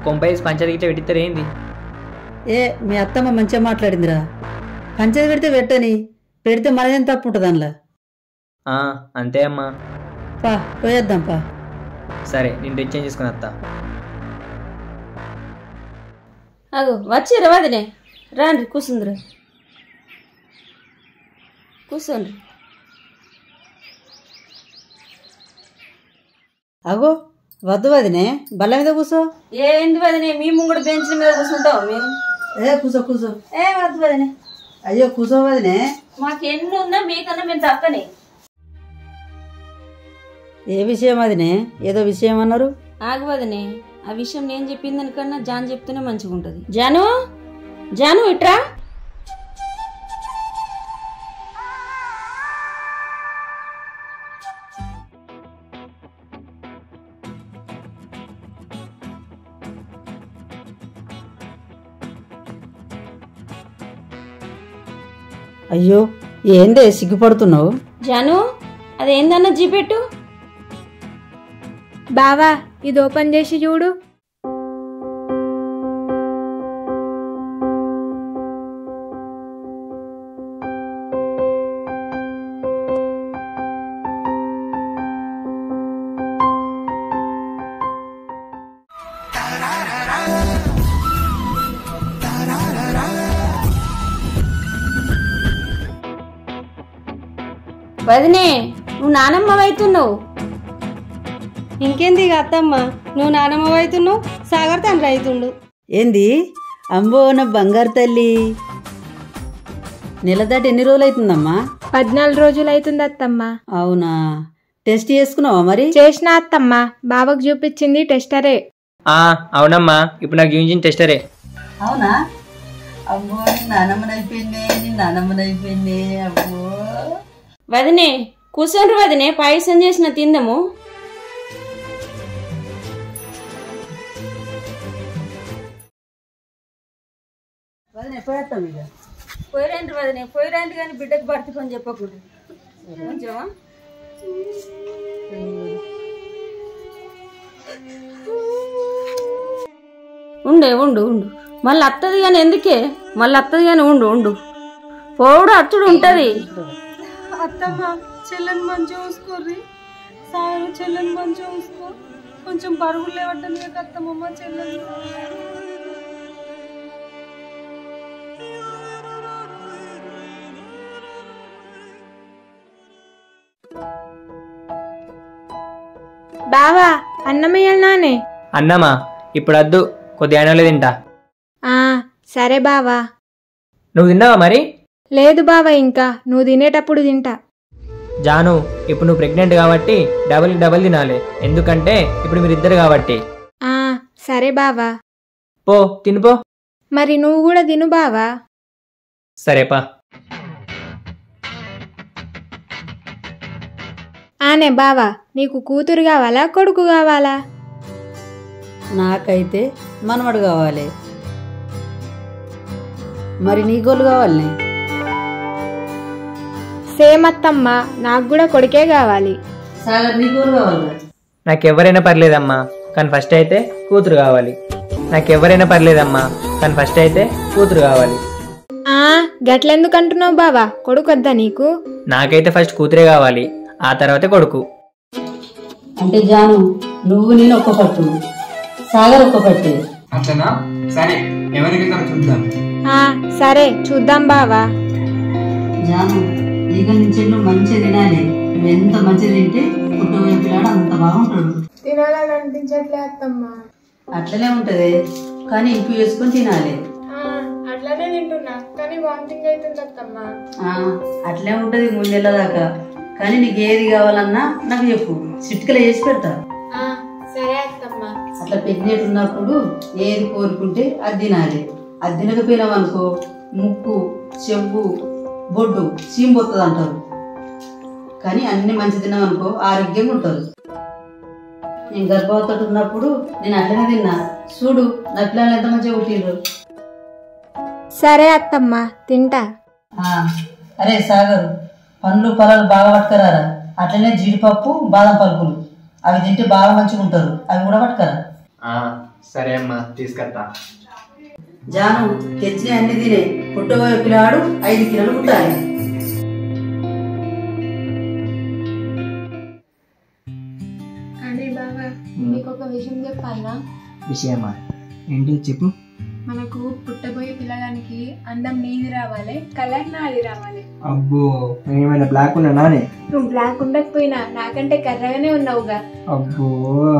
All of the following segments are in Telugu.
కొంపైస్ పంచర్ గిట్ట పెట్టిస్తారు ఏంది? ఏ మీ అత్తమ్మ మంచిగా మాట్లాడిందిరా. పంచది పెడితే పెట్టని, పెడితే మనదేం తప్పు ఉంటుంది అందులో. అంతే అమ్మా. పా పోయేద్దాం పా. సరే నేను డ్రెస్ చేంజ్ చేసుకుని వస్తా. అగో వచ్చిరా వదినే, రాండి కూర్చుందిరా, కూర్చోండి. అగో వద్దు వదినే, బల్ల మీద కూర్చో. ఏంది వదినే, మేము కూడా బెంచ్ల మీద కూర్చుంటాం మేము. కూర్చో కూర్చో. వద్దు వదినే. అయ్యో కూర్చో వదినే. మాకు ఎన్ని ఉన్నా మీకన్నా మేము తక్కనే. ఏ విషయం వదినే? ఏదో విషయం అన్నారు. ఆగు వదినే, ఆ విషయం నేను చెప్పింది దానికన్నా జాన్ చెప్తేనే మంచిగా ఉంటుంది. జాను, జాను ఇట్రా. అయ్యో ఏందే సిగ్గుపడుతున్నావు? జాను అదేందన్నా జీపెట్టు. బావా ఇది ఓపెన్ చేసి చూడు. వదినే నువ్వు నానమ్మ అవుతున్నావు. ఇంకేంది అత్తమ్మ, నువ్వు నానమ్మ అవుతున్నావు, సాగర్ తండ్రి అవుతుండు. ఏంది? అంబో నా బంగారు తల్లి. నెల దాటి ఎన్ని రోజులు అవుతుందమ్మా? 14 రోజులు అవుతుంది అత్తమ్మ. అవునా? టెస్ట్ చేసుకున్నావా మరి? చేసిన అత్తమ్మ, బావకు చూపించింది టెస్టరే. అవునమ్మా, ఇప్పుడు నాకు చూపించిన టెస్టరే. అవునా? అబ్బో నీ నానమ్మనైపోయింది, నీ నానమ్మనైపోయింది. అబ్బో వదినే కూర్చోండి వదినే, పాయసం చేసిన తిందము. పోయిరండి వదినే, పోయిరండి కానీ బిడ్డకు భర్తీ పని చెప్పకూడదు కొంచెమా. ఉండే ఉండు ఉండు, మళ్ళీ అత్తది కానీ ఎందుకే, మళ్ళీ అత్తది కానీ ఉండు ఉండు, పోవుడు అచ్చుడు ఉంటది. అత్తమ్మ చెల్లెని మంచిగా చూసుకోర్రి, సాగర్ చెల్లెని మంచిగా చూసుకో, కొంచెం బరువులు లేవట్టని అత్తమ్మ చెల్లెని. బావా అన్నమయ్యాలనానే. అన్నమా ఇప్పుడు వద్దు, కొద్దిగా అయినా తింటా. సరే బావా. నువ్వు తిన్నావా మరి? లేదు బావా, ఇంకా నువ్వు తినేటప్పుడు తింటా. జాను ఇప్పుడు నువ్వు ప్రెగ్నెంట్ కాబట్టి డబల్ తినాలి, ఎందుకంటే ఇప్పుడు మీరిద్దరు కాబట్టి. సరే బావా. పో తినిపో. మరి నువ్వు కూడా తిను బావా. సరేపా. ఆనే బావా, నీకు కూతురు కావాలా కొడుకు కావాలా? నాకైతే మనవడు కావాలి. మరి నీ గోలు కావాలి? సేమ్ అత్తమ్మ, నాకు కూడా కొడుకే కావాలి. సాగర్ నీ గోలు కావాలి? నాకెవరైనా పర్లేదమ్మా, కానీ ఫస్ట్ అయితే కూతురు కావాలి. నాకెవరైనా పర్లేదమ్మా, కానీ ఫస్ట్ అయితే కూతురు కావాలి. గట్లెందుకు అంటున్నావు బావా? కొడుకు వద్దా నీకు? నాకైతే ఫస్ట్ కూతురే కావాలి, ఆ తర్వాతే కొడుకు. అంటే జాను నువ్వు నేను ఒక్క పట్టు, సాగర్ ఒక్క పట్టు. అట్లనా? సరే ఎవరికి చూద్దాం. సరే చూద్దాం బావా. జాను ఇక నుంచి నువ్వు మంచిగా తినాలి. నువ్వు ఎంత మంచిగా తింటే పుట్టబోయే పిల్లాడు అంత బాగుంటాడు. తినాలని అనిపించట్లే అత్తమ్మ. అట్లనే ఉంటది, కానీ ఇంపు వేసుకొని తినాలి. అట్లనే తింటున్నా, కానీ వామిటింగ్ అవుతుంది అత్తమ్మ. అట్లే ఉంటది ముందెళ్ళ దాకా, కానీ నీకు ఏది కావాలన్నా నాకు చెప్పు, చిట్కలు చేసి పెడతా. సరే అత్తమ్మ. అట్లా ప్రెగ్నెంట్ ఉన్నప్పుడు ఏది కోరుకుంటే అది తినాలి. అది తినకపోయినావు అనుకో ముక్కు, చెంపు, బొడ్డు చీంబొత్తది అంటారు. కానీ అన్ని మంచి తిన్నామనుకో ఆరోగ్యంగా ఉంటారు. నేను గర్భవతి ఉన్నప్పుడు నేను అట్లనే తిన్నా. చూడు నా పిల్లలు ఎంత మంచిగా పుట్టిండ్రు. సరే అత్తమ్మ, తింటా. అరే సాగర్, పండ్లు పొలాలు బాగా పట్టుకరారా. అట్లనే జీడిపప్పు, బాదం పలుకులు అవి తింటే బాగా మంచిగా ఉంటారు, అవి కూడా పట్టుకరా. సరే అమ్మా తీసుకొస్తా. జాను తెచ్చిన అన్ని తినే పుట్టబోయే పిల్లాడు 5 కిలోలు పుట్టాలి. అదే బాబా నీకు ఒక విషయం చెప్పాలా? విషయమా ఏంటి చెప్పు. మనకు పుట్టబోయే పిల్లగానికి అందం నీది రావాలి, కలర్ నాది రావాలి. అబ్బో ఏమైనా బ్లాక్ ఉన్నానే? నువ్వు బ్లాక్ ఉండకపోయినా నాకంటే కర్రగానే ఉన్నావుగా. అబ్బో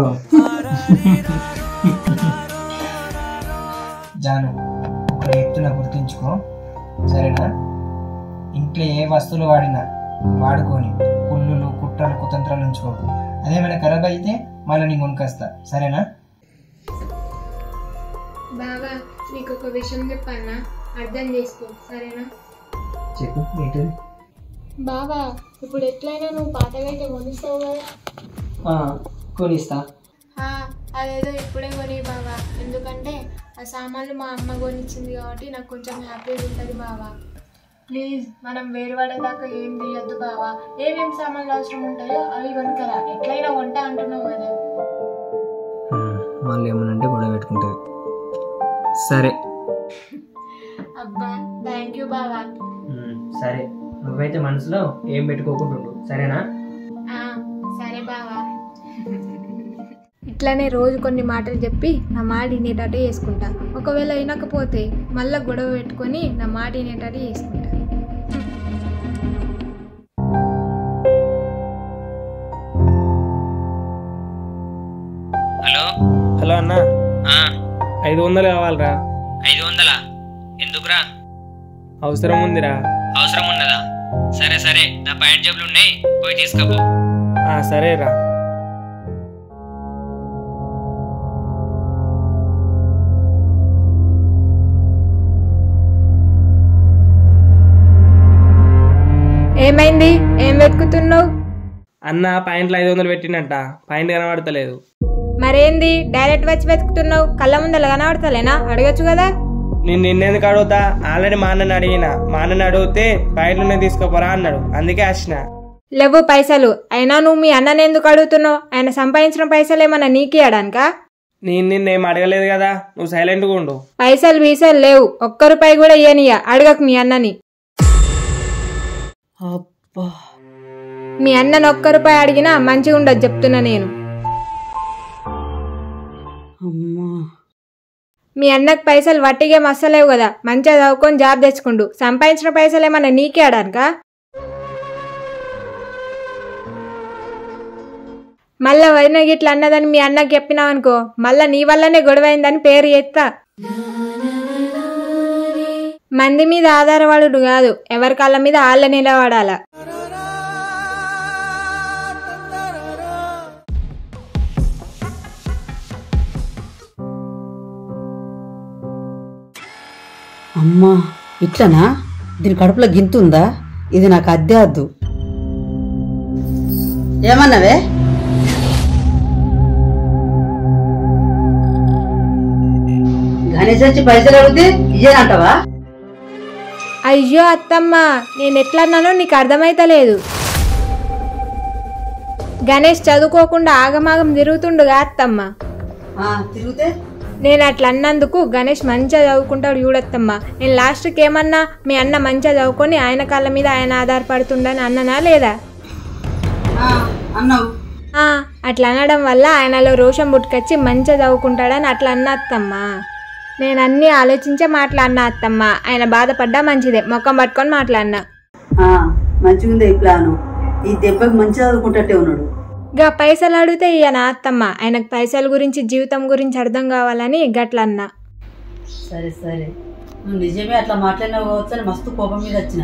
జాను ఒకటి చెప్తున్నా గుర్తుంచుకో సరేనా? ఇంట్లో ఏ వస్తువులు వాడినా వాడుకొని కుళ్ళులు కుట్రలు కుతంత్రాలు ఉంచుకోకు. అదేమైనా ఖరాబ్ అయితే మళ్ళీ నేను కొనుకొస్తా సరేనా? బాబా నీకు ఒక విషయం చెప్పాలా, అర్థం చేసుకో సరేనా? చెప్పు ఏంటది? బాబా ఇప్పుడు ఎట్లయినా నువ్వు పాతగైతే కొనిస్తావు కదా. కొనిస్తా. అదేదో ఇప్పుడే కొని బాబా, ఎందుకంటే ఆ సామాన్లు మా అమ్మ కొనిచ్చింది కాబట్టి నాకు కొంచెం హ్యాపీగా ఉంటుంది బాబా. ప్లీజ్ మనం వేరు పడేదాకా ఏం తీయద్దు బాబా. ఏమేమి సామాన్లు అవసరం ఉంటాయో అవి కొనుక్కరా, ఎట్లయినా వంట అంటున్నావు కదా. మళ్ళీ ఏమనంటే గొడవ పెట్టుకుంటుంది. సరే అబ్బా థ్యాంక్ యూ బాబా. సరే నువ్వైతే మనసులో ఏం పెట్టుకోకుండా ఉండు సరేనా? సరే బాబా. ఇట్లానే రోజు కొన్ని మాటలు చెప్పి నా మాట వినేటట్టు చేసుకుంటా. ఒకవేళ వినకపోతే మళ్ళీ గొడవ పెట్టుకొని నా మాట వినేటట్టు చేసుకుంటా. హలో హలో అన్న 500 కావాలరా. 500? ఎందుకురా? అవసరం ఉందిరా. అవసరం ఉన్నదా? సరే సరే నా పాయింట్ జబ్బులు ఉన్నాయి పోయి తీసుకోపో. సరేరా. ఏమైంది? ఏం వెతుకుతున్నావు? అన్న పాయింట్లు 500 పెట్టినట్ట, పాయింట్ కనబడతలేదు. మరేంది డైరెక్ట్ వచ్చి వెతుకుతున్నావు? కళ్ళ ముందర కనబడతలేనా? అడగచ్చు కదా. నేను నిన్నెందుకు అడుగుతా? ఆల్రెడీ మా అన్నని అడిగిన. మా అన్నని అడిగితే పాయింట్లునే తీసుకోపోరా అన్నాడు, అందుకే వచ్చిన. లేవు పైసలు. అయినా నువ్వు మీ అన్నని ఎందుకు అడుగుతున్నావు? ఆయన సంపాదించిన పైసలు ఏమన్నా నీకియడానికా? నేను నిన్నేం అడగలేదు కదా, నువ్వు సైలెంట్గా ఉండు. పైసలు వీసలు లేవు, 1 రూపాయి కూడా ఇయ్యనియా. అడగకు మీ అన్నని. మీ అన్నని 1 రూపాయి అడిగినా మంచిగా ఉండదు చెప్తున్నా నేను. మీ అన్నకు పైసలు వట్టిగా మస్తలేవు కదా, మంచిగా చదువుకొని జాబ్ తెచ్చుకుండు. సంపాదించిన పైసలు ఏమన్నా నీకే అడానికా? మళ్ళా వదిన గిట్ల అన్నదని మీ అన్నకి చెప్పినావు అనుకో, మళ్ళా నీ వల్లనే గొడవైందని పేరు ఎత్తా. మంది మీద ఆధారపడు కాదు, ఎవరి కాళ్ళ మీద ఆళ్ళ నిలబడాల. అమ్మా ఇట్లనా? దీని కడుపులో గింతుందా? ఇది నాకు అద్దె వద్దు. ఏమన్నావే? గణేష్ వచ్చి పైసలు అడిగితే ఇయ్యనంటావా? అయ్యో అత్తమ్మ, నేను ఎట్లన్నానో నీకు అర్థమైతలేదు. గణేష్ చదువుకోకుండా ఆగమాగం తిరుగుతుండుగా అత్తమ్మ. తిరిగితే నేను అట్లా అన్నందుకు గణేష్ మంచిగా చదువుకుంటాడు చూడత్తమ్మ. నేను లాస్ట్కి ఏమన్నా, మీ అన్న మంచిగా చదువుకొని ఆయన కాళ్ళ మీద ఆయన ఆధారపడుతుండని అన్ననా లేదా? అన్నావు. అట్లా అనడం వల్ల ఆయనలో రోషం పుట్టుకొచ్చి మంచిగా చదువుకుంటాడని అట్లా అన్న అత్తమ్మ. నేను అన్నీ ఆలోచించే మాట్లాడినా అత్తమ్మ. ఆయన బాధపడ్డా మంచిదే, మొక్కం పట్టుకొని మాట్లాడినా. మంచిగుంది ఈ ప్లాను. ఈ దెబ్బకి మంచిగా చదువుకుంటే ఉన్నాడు. గా పైసలు అడిగితే ఇయ్యనా అత్తమ్మ? ఆయనకు పైసల గురించి జీవితం గురించి అర్థం కావాలని గట్లన్నా. సరే సరే, నువ్వు నిజమే అట్లా మాట్లాడినా కావచ్చు అని మస్తు కోపం మీద వచ్చిన.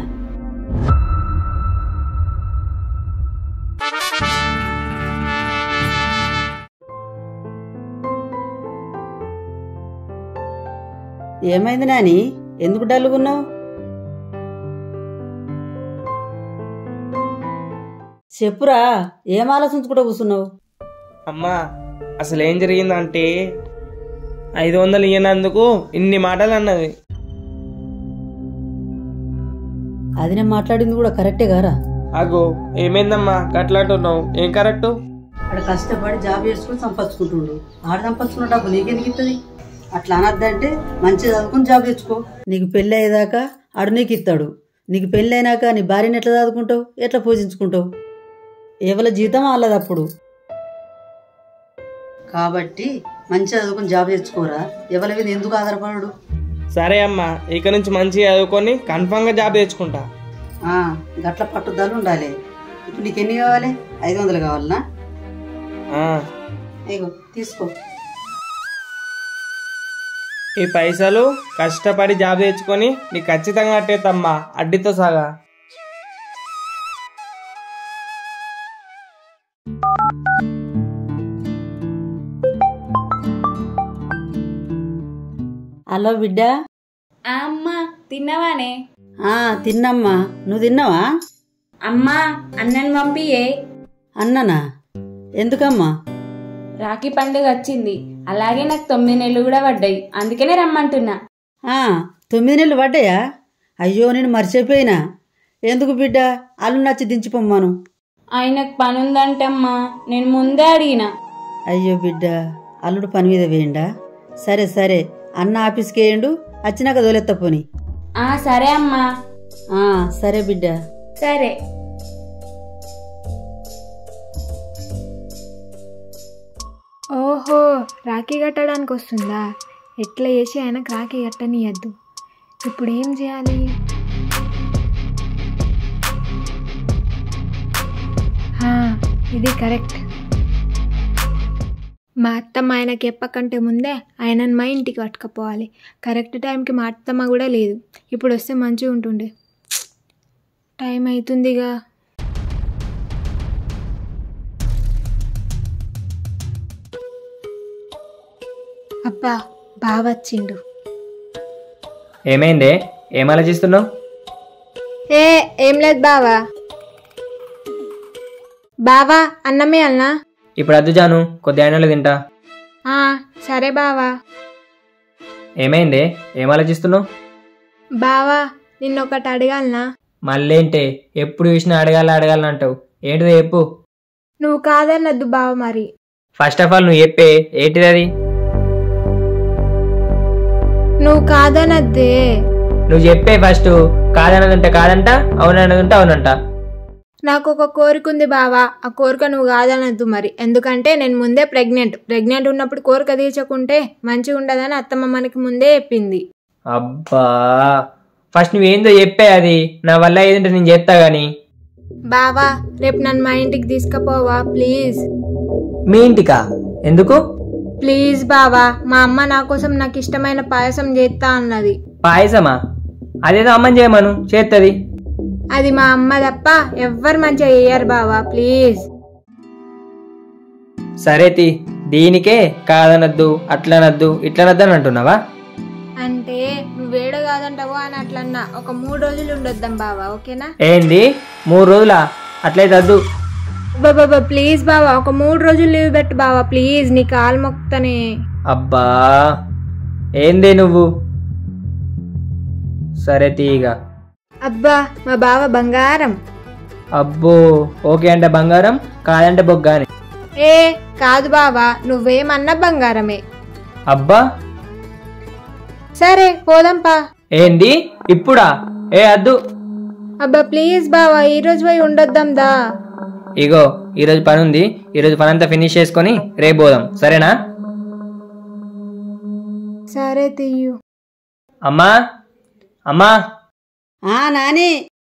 ఏమైంది నాని, ఎందుకు డల్లుగున్నావు? చెప్పురా, ఏం ఆలోచించుకుంటూ కూర్చున్నావు? అమ్మా అసలు ఏం జరిగిందంటే 500 ఇయ్యనందుకు ఇన్ని మాటలు అన్నది. అది నేను మాట్లాడింది కూడా కరెక్టే గారా? అగో ఏమైందమ్మా గట్లాంటున్నావు? ఏం కరెక్టు? ఆడ కష్టపడి జాబ్ చేసుకుని సంపాదించుకుంటుండు. ఆడ సంపాదించుకున్న డబ్బు నీకెందుకు ఇస్తుంది? అట్లా అనద్దంటే మంచిగా చదువుకుని జాబ్ తెచ్చుకో. నీకు పెళ్ళి అయ్యేదాకా ఆడు నీకు ఇస్తాడు. నీకు పెళ్ళి అయినాక నీ భార్యని ఎట్లా చదువుకుంటావు, ఎట్లా పూజించుకుంటావు? ఎవరి జీవితం వాళ్ళది అప్పుడు. కాబట్టి మంచిగా చదువుకుని జాబ్ తెచ్చుకోరా. ఎవరి మీద ఎందుకు ఆధారపడు? సరే అమ్మా, ఇక నుంచి మంచిగా చదువుకొని కన్ఫామ్గా జాబ్ తెచ్చుకుంటా. గట్ల పట్టుదల ఉండాలి. ఇప్పుడు నీకు ఎన్ని కావాలి? 500 కావాలనా? ఇగో తీసుకో. ఈ పైసలు కష్టపడి జాబ్ తెచ్చుకొని నీకు ఖచ్చితంగా అట్టేతమ్మా, అడ్డితో సగా. హలో బిడ్డ. అమ్మా తిన్నావానే? తిన్నమ్మా. నువ్వు తిన్నావా? అమ్మా అన్నని పంపియే. అన్ననా? ఎందుకమ్మా? రాఖీ పండుగ వచ్చింది, అలాగే నాకు 9 నెలలు కూడా పడ్డాయి, అందుకనే రమ్మంటున్నా. 9 నెలలు పడ్డాయా? అయ్యో నేను మర్చిపోయినా. ఎందుకు బిడ్డ? అల్లు నచ్చి దించిపోమ్మాను. ఆయనకు పని ఉందంటమ్మా, నేను ముందే అడిగిన. అయ్యో బిడ్డ, అల్లుడు పని మీద వేయండా? సరే సరే, అన్న ఆఫీస్కి వేయండు, వచ్చినాక దోలెత్తపోని. సరే అమ్మా. సరే బిడ్డ. సరే. ఓహో, రాఖీ కట్టడానికి వస్తుందా? ఎట్లా చేసి ఆయనకు రాఖీ కట్టనియద్దు. ఇప్పుడు ఏం చేయాలి? ఇది కరెక్ట్. మా అత్తమ్మ ఆయనకి చెప్పకంటే ముందే ఆయనను మా ఇంటికి పట్టుకపోవాలి. కరెక్ట్ టైంకి మా అత్తమ్మ కూడా లేదు. ఇప్పుడు వస్తే మంచిగా ఉంటుండే. టైం అవుతుందిగా. అబ్బా, బావ వచ్చిండు. ఏమైందే? ఏం ఆలోచిస్తున్నావు? ఏం లేదు బావా. బావా అన్నమే అన్నా. ఇప్పుడు అద్దు జాను, కొద్ది అయినలో తింటా. సరే బావా. ఏమైందే? ఏం ఆలోచిస్తున్నావు? బావా నిన్నొకటి అడగాలనా? మళ్ళేంటే? ఎప్పుడు చూసినా అడగాలంటావు. ఏంటిదో చెప్పు. నువ్వు కాదన్నద్దు బావ. మరి ఫస్ట్ ఆఫ్ ఆల్ నువ్వు చెప్పే, ఏంటిది అది? నువ్వు కాదనద్దే. నువ్వు చెప్పే ఫస్ట్. కాదన్నదంటే కాదంట, అవునన్నదంటే అవునంట. నాకు ఒక కోరిక ఉంది బావా, ఆ కోరిక నువ్వు కాదనద్దు మరి. ఎందుకంటే నేను ముందే ప్రెగ్నెంట్ ఉన్నప్పుడు కోరిక తీర్చకుంటే మంచిగా ఉండదని అత్తమ్మ మనకి ముందే చెప్పింది. అబ్బా, ఫస్ట్ నువ్వేందో చెప్పే. అది నా వల్ల ఏదంటే నేను చేస్తా గాని. బావా రేపు నన్ను మా ఇంటికి తీసుకుపోవా ప్లీజ్. మీ ఇంటికా? ఎందుకు? ప్లీజ్ బావా, మా అమ్మ నా కోసం నాకు ఇష్టమైన పాయసం చేస్తా అన్నది. పాయసమా? అదేదో అమ్మని చేయమను, చేస్తుంది. అది మా అమ్మ తప్ప ఎవ్వరు మంచిగా చేయరు బావా, ప్లీజ్. సరే తి, దీనికే కాదనద్దు, అట్లనద్దు, ఇట్లనద్దు అని అంటున్నావా? అంటే నువ్వేడ కాదంటావో అని అట్లన్నా. ఒక 3 రోజులు ఉండొద్దాం బావా, ఓకేనా? ఏంది 3 రోజులా? అట్లయితే వద్దు బాబా ప్లీజ్ బావా, ఒక 3 రోజులు లీవ్ పెట్టు బావా ప్లీజ్, నీ కాలు మొక్కుతానే. అబ్బా ఏంది నువ్వు? సరే తీగా. అబ్బా మా బావ బంగారం. అబ్బో, ఓకే అంటే బంగారం, కాదంటే బొగ్గాని. కాదు బావా, నువ్వేమన్నా బంగారమే. అబ్బా సరే పోదాంపా. ఏంది ఇప్పుడా? అద్దు. అబ్బా ప్లీజ్ బావా, ఈ రోజు పోయి ఉండొద్దాం దా. ఇగో ఈరోజు పని ఉంది, ఈరోజు పని అంతా ఫినిష్ చేసుకొని రేపు పోదాం, సరేనా? సరే తీయు. అమ్మా అమ్మా. నాని.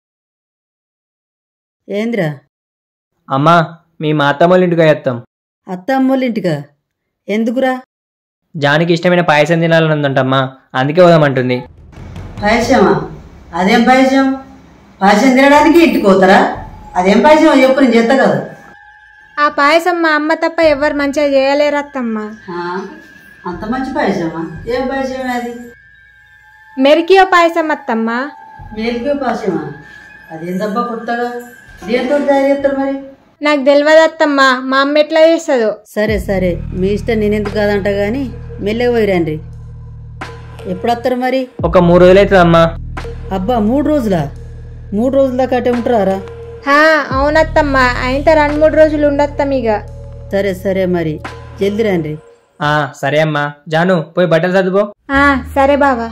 ఏంద్రా? అమ్మా, మీ మా అత్తమ్మోళ్ళ ఇంటికి వేస్తాం. అత్తమ్మోళ్ళ ఇంటికా? ఎందుకురా? జానికి ఇష్టమైన పాయసం తినాలని ఉందంటమ్మా, అందుకే పోదామంటుంది. పాయసమా? అదేం పాయసం? పాయసం తినడానికి ఇంటికి పోతారా? అదేం పాయసం చెప్పు, నేను చేస్తా కదా. ఆ పాయసం మా అమ్మ తప్ప ఎవరు మంచిగా చేయలేరు అత్తమ్మ. అంత మంచి పాయసమా? ఏం పాయసం అది? మెరికియో పాయసం అత్తమ్మ. మెరికియో పాయసమా? అదేం దబ్బా కొత్తగా, దేంతో తయారు చేస్తారు మరి? నాకు తెలియదు అత్తమ్మ, మా అమ్మ ఎట్లా చేస్తుందో. సరే సరే, మీ ఇష్టం, నేనెందుకు కాదంట గాని మెల్లగా పోయి రండి. ఎప్పుడు వస్తారు మరి? ఒక 3 రోజులు అవుతుంది అమ్మా. అబ్బా 3 రోజులా? 3 రోజుల దాకా అటే ఉంటారా? అవునత్తమ్మ, అయితే 2-3 రోజులు ఉండొత్తాం ఇక. సరే సరే మరి జల్ది రండి. సరే అమ్మా. జాను పోయి బట్టలు చదువుకో. సరే బావా.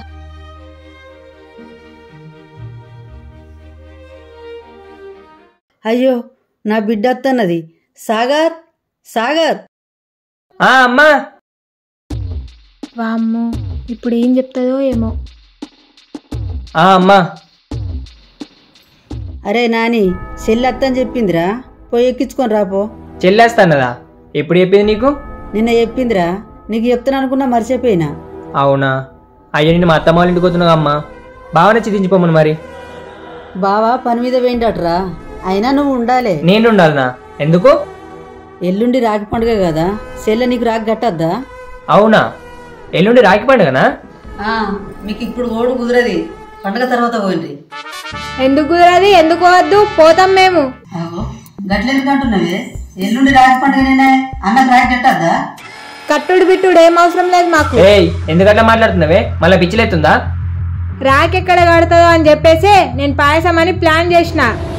అయ్యో నా బిడ్డ అత్తన్నది. సాగర్ సాగర్. అమ్మా. వామ్మో ఇప్పుడు ఏం చెప్తుందో ఏమో. అమ్మా. అరే నాని చెల్లెత్తని చెప్పిందిరా, పోయి ఎక్కించుకొని రాపో. చెల్లేస్తానదా? ఎప్పుడు చెప్పింది నీకు? నిన్న చెప్పిందిరా, నీకు చెప్తాను అనుకున్నా మర్చిపోయినా. అవునా? అయ్యా నేను మా అత్తమ్మ వాళ్ళ ఇంటికి వస్తున్నాగా అమ్మా. బాగానే చిదించిపోమను మరి. బావా పని మీద పోయిండట్రా, అయినా నువ్వు ఉండాలే. నేను ఉండాలనా? ఎందుకు? ఎల్లుండి రాఖీ పండుగ కదా, చెల్లె నీకు రాఖీ కట్టద్దా? అవునా? ఎల్లుండి రాఖీ పండుగనా? మీకు ఇప్పుడు ఓడు కుదరది, పండుగ తర్వాత పోయింది. ఎందుకు కుదరది? ఎందుకు వద్దు? పోతాం మేము. గట్లెందుకు అంటున్నావే? ఎల్లుండి రాఖీ పండుగనే, అన్నకు రాఖీ కట్టద్దా? కట్టుడు బిట్టుడు ఏం అవసరం లేదు మాకు. ఎందుకట్లా మాట్లాడుతున్నావే? మళ్ళీ పిచ్చిలేస్తుందా? రాఖీ ఎక్కడ కడతాదో అని చెప్పేసి నేను పాయసం అని ప్లాన్ చేసిన.